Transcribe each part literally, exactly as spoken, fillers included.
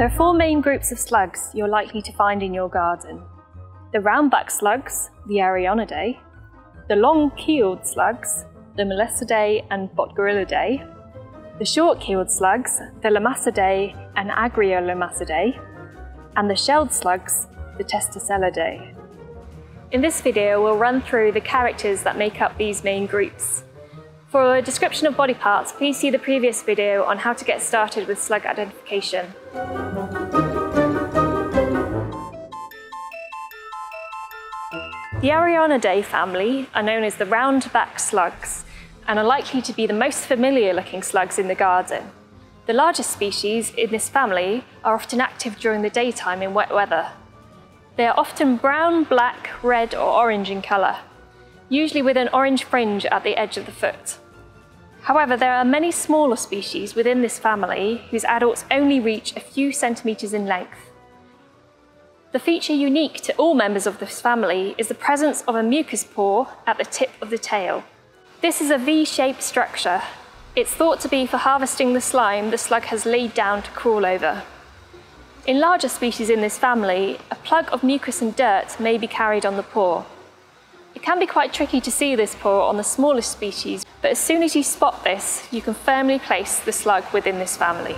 There are four main groups of slugs you're likely to find in your garden. The roundback slugs, the Arionidae, the long-keeled slugs, the Melissidae and Botgorilidae, the short-keeled slugs, the Lomassidae and Agriolomassidae, and the shelled slugs, the Testacelidae. In this video, we'll run through the characters that make up these main groups. For a description of body parts, please see the previous video on how to get started with slug identification. The Arionidae family are known as the roundback slugs and are likely to be the most familiar looking slugs in the garden. The largest species in this family are often active during the daytime in wet weather. They are often brown, black, red or orange in colour, usually with an orange fringe at the edge of the foot. However, there are many smaller species within this family whose adults only reach a few centimetres in length. The feature unique to all members of this family is the presence of a mucus pore at the tip of the tail. This is a V-shaped structure. It's thought to be for harvesting the slime the slug has laid down to crawl over. In larger species in this family, a plug of mucus and dirt may be carried on the pore. It can be quite tricky to see this pore on the smallest species, but as soon as you spot this, you can firmly place the slug within this family.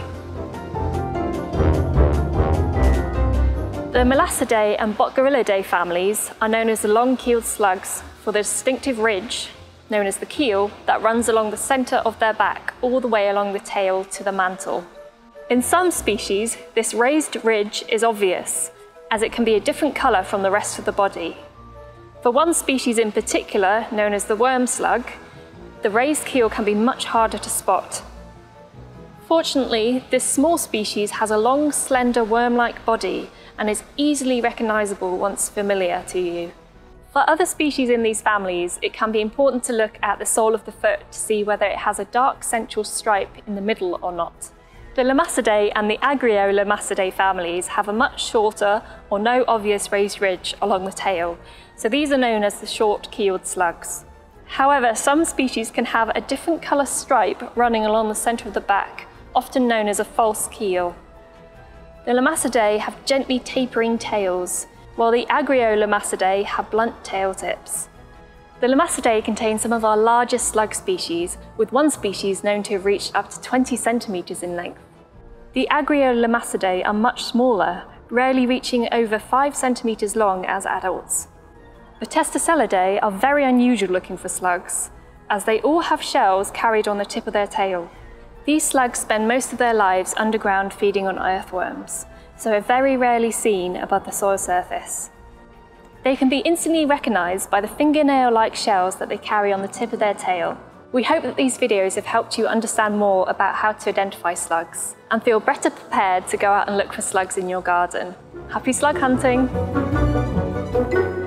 The Melissidae and Botgorilidae families are known as the long-keeled slugs for the distinctive ridge, known as the keel, that runs along the centre of their back all the way along the tail to the mantle. In some species, this raised ridge is obvious, as it can be a different colour from the rest of the body. For one species in particular, known as the worm slug, the raised keel can be much harder to spot. Fortunately, this small species has a long, slender worm-like body and is easily recognisable once familiar to you. For other species in these families, it can be important to look at the sole of the foot to see whether it has a dark central stripe in the middle or not. The Lomassidae and the Agriolomassidae families have a much shorter or no obvious raised ridge along the tail, so these are known as the short-keeled slugs. However, some species can have a different colour stripe running along the centre of the back, often known as a false keel. The Lomassidae have gently tapering tails, while the Agriolomassidae have blunt tail tips. The Lomassidae contain some of our largest slug species, with one species known to have reached up to twenty centimetres in length. The Agriolomassidae are much smaller, rarely reaching over five centimetres long as adults. The Testacelidae are very unusual looking for slugs, as they all have shells carried on the tip of their tail. These slugs spend most of their lives underground feeding on earthworms, so are very rarely seen above the soil surface. They can be instantly recognised by the fingernail-like shells that they carry on the tip of their tail. We hope that these videos have helped you understand more about how to identify slugs and feel better prepared to go out and look for slugs in your garden. Happy slug hunting!